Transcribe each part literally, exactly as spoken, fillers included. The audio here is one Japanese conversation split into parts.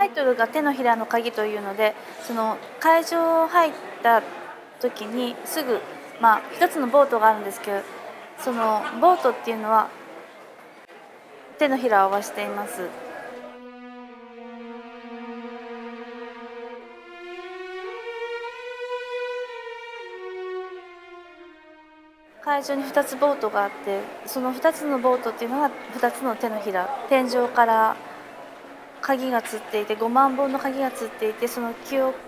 イトルが手のひらの鍵というので、その会場入った時にすぐ、まあ、一つのボートがあるんですけど、そのボートっていうのは手のひらを合わせています。会場にふたつボートがあって、そのふたつのボートっていうのはふたつの手のひら、天井から鍵がつっていて、ごまんぼんの鍵がつっていて、その記憶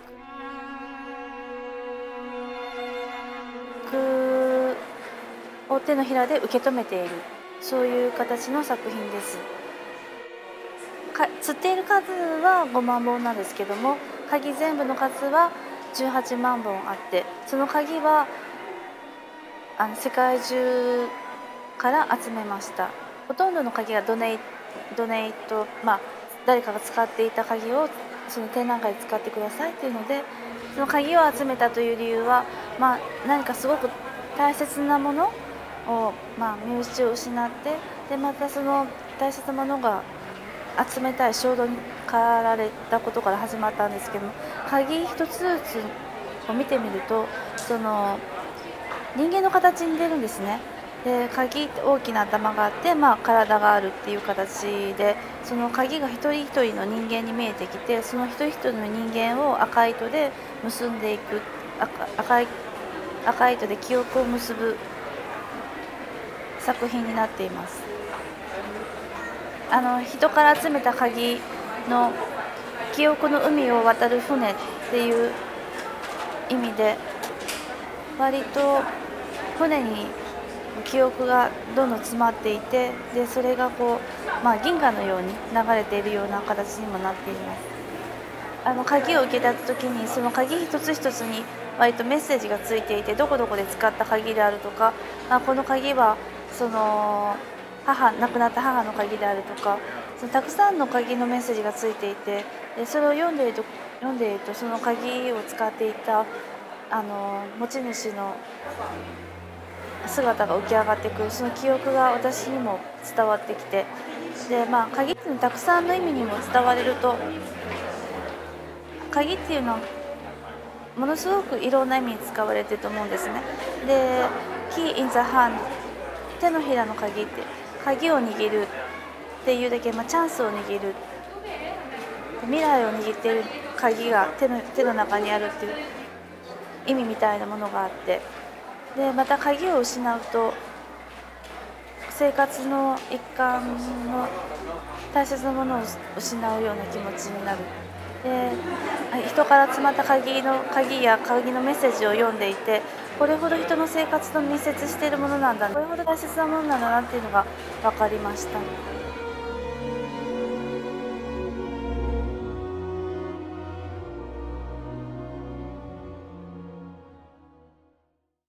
を手のひらで受け止めている、そういう形の作品です。か釣っている数はごまんぼんなんですけども、鍵全部の数はじゅうはちまんぼんあって、その鍵はあの世界中から集めました。ほとんどの鍵がドネイドネイト、まあ、誰かが使っていた鍵をその展覧会で使ってくださいというので、その鍵を集めたという理由は、まあ、何かすごく大切なものを、まあ、身内を失って、でまたその大切なものが集めたい衝動に駆られたことから始まったんですけども、鍵一つずつを見てみると、その人間の形に出るんですね。で鍵って大きな頭があって、まあ、体があるっていう形で、その鍵が一人一人の人間に見えてきて、その一人一人の人間を赤い糸で結んでいく、赤赤い赤い糸で記憶を結ぶ作品になっています。あの人から集めた鍵の記憶の海を渡る船っていう意味で、割と船に記憶がどんどん詰まっていて、でそれがこう、まあ、銀河のように流れているような形にもなっています。あの鍵を受けた時に、その鍵一つ一つに割とメッセージがついていて、どこどこで使った鍵であるとか、あこの鍵はその母亡くなった母の鍵であるとか、そのたくさんの鍵のメッセージがついていて、でそれを読んでいると読んでいるとその鍵を使っていたあの持ち主の姿が浮き上がってくる、その記憶が私にも伝わってきて、で、まあ、鍵っていうのはたくさんの意味にも伝われると、鍵っていうのはものすごくいろんな意味に使われてると思うんですね。で、Key in the hand、手のひらの鍵って、鍵を握るっていうだけ、まあ、チャンスを握る、未来を握っている鍵が手の手の中にあるっていう意味みたいなものがあって、でまた鍵を失うと生活の一環の大切なものを失うような気持ちになる。で人から詰まった鍵の鍵や鍵のメッセージを読んでいて、これほど人の生活と密接しているものなんだ、これほど大切なものなんだなっていうのが分かりました。